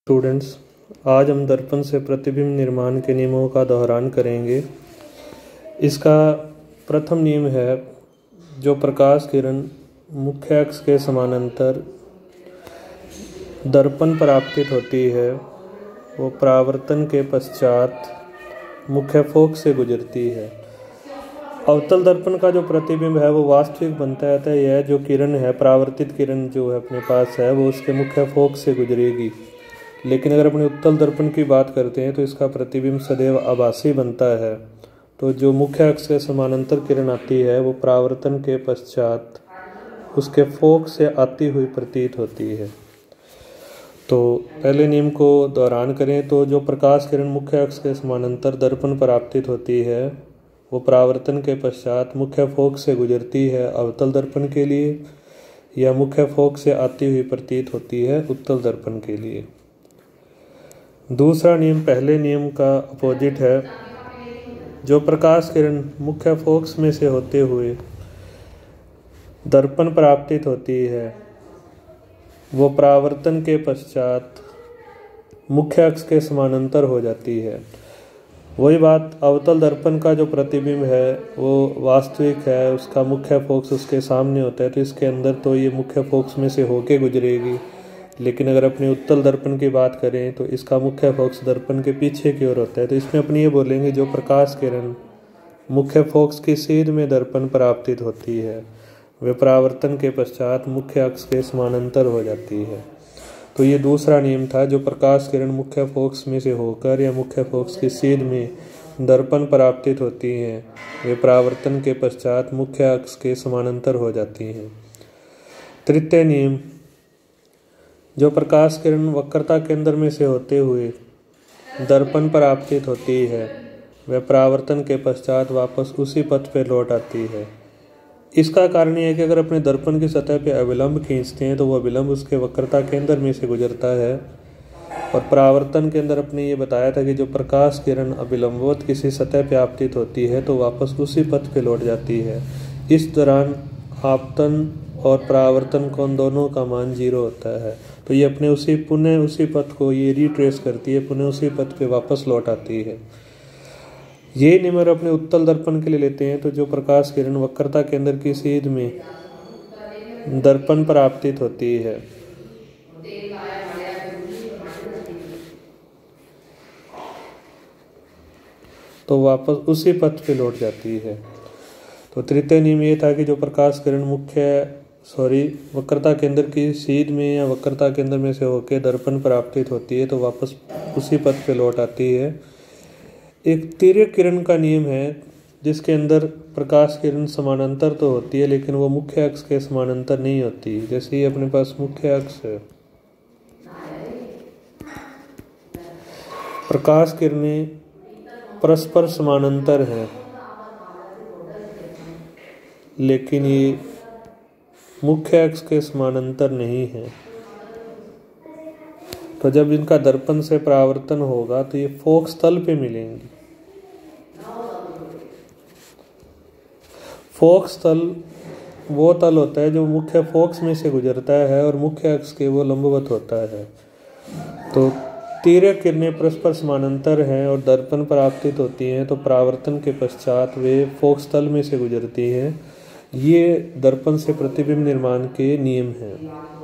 Students, आज हम दर्पण से प्रतिबिंब निर्माण के नियमों का दोहरान करेंगे। इसका प्रथम नियम है, जो प्रकाश किरण मुख्य अक्ष के समानांतर दर्पण पर आपतित होती है वो परावर्तन के पश्चात मुख्य फोकस से गुजरती है। अवतल दर्पण का जो प्रतिबिंब है वो वास्तविक बनता है। यह जो किरण है, परावर्तित किरण जो है अपने पास है, वो उसके मुख्य फोकस से गुजरेगी। लेकिन अगर अपने उत्तल दर्पण की बात करते हैं तो इसका प्रतिबिंब सदैव आभासी बनता है। तो जो मुख्य अक्ष के समानांतर किरण आती है वो परावर्तन के पश्चात उसके फोकस से आती हुई प्रतीत होती है। तो पहले नियम को दोहरान करें तो जो प्रकाश किरण मुख्य अक्ष के समानांतर दर्पण पर आपतित होती है वो परावर्तन के पश्चात मुख्य फोकस से गुजरती है अवतल दर्पण के लिए, या मुख्य फोकस से आती हुई प्रतीत होती है उत्तल दर्पण के लिए। दूसरा नियम पहले नियम का अपोजिट है। जो प्रकाश किरण मुख्य फोकस में से होते हुए दर्पण पर आपतित होती है वो परावर्तन के पश्चात मुख्य अक्ष के समानांतर हो जाती है। वही बात, अवतल दर्पण का जो प्रतिबिंब है वो वास्तविक है, उसका मुख्य फोकस उसके सामने होता है, तो इसके अंदर तो ये मुख्य फोकस में से होके गुजरेगी। लेकिन अगर अपने उत्तल दर्पण की बात करें तो इसका मुख्य फोकस दर्पण के पीछे की ओर होता है। तो इसमें अपनी ये बोलेंगे, जो प्रकाश किरण मुख्य फोकस की सीध में दर्पण पर आपतित होती है वे परावर्तन के पश्चात मुख्य अक्ष के समानांतर हो जाती है। तो ये दूसरा नियम था, जो प्रकाश किरण मुख्य फोकस में से होकर या मुख्य फोकस की सीध में दर्पण पर आपतित होती हैं वे परावर्तन के पश्चात मुख्य अक्ष के समानांतर हो जाती हैं। तृतीय नियम, जो प्रकाश किरण वक्रता केंद्र में से होते हुए दर्पण पर आपतित होती है वह परावर्तन के पश्चात वापस उसी पथ पर लौट आती है। इसका कारण यह है कि अगर अपने दर्पण की सतह पर अविलंब खींचते हैं तो वह विलंब उसके वक्रता केंद्र में से गुजरता है। और परावर्तन के अंदर अपने ये बताया था कि जो प्रकाश किरण अविलंबवत किसी सतह पर आपतित होती है तो वापस उसी पथ पर लौट जाती है। इस दौरान आपतन और परावर्तन कोण दोनों का मान 0 होता है। तो ये अपने पुनः उसी पथ को ये रिट्रेस करती है, पुनः उसी पथ पे वापस लौट आती है। ये नियम अपने उत्तल दर्पण के लिए लेते हैं तो जो प्रकाश किरण वक्रता केंद्र की सीध में दर्पण पर आपतित होती है तो वापस उसी पथ पे लौट जाती है। तो तृतीय नियम ये था कि जो प्रकाश किरण वक्रता केंद्र की सीध में या वक्रता केंद्र में से होकर दर्पण पर आपतित होती है तो वापस उसी पथ पे लौट आती है। एक तिर्यक किरण का नियम है जिसके अंदर प्रकाश किरण समानांतर तो होती है लेकिन वो मुख्य अक्ष के समानांतर नहीं होती। जैसे ही अपने पास मुख्य अक्ष है, प्रकाश किरणें परस्पर समानांतर हैं लेकिन ये मुख्य अक्ष के समानांतर नहीं है। तो जब इनका दर्पण से परावर्तन होगा तो ये फोकस तल पे मिलेंगी। फोकस तल वो तल होता है जो मुख्य फोकस में से गुजरता है और मुख्य अक्ष के वो लंबवत होता है। तो तिर्यक किरणें परस्पर समानांतर हैं और दर्पण पर आपतित होती हैं तो परावर्तन के पश्चात वे फोकस तल में से गुजरती हैं। ये दर्पण से प्रतिबिंब निर्माण के नियम हैं।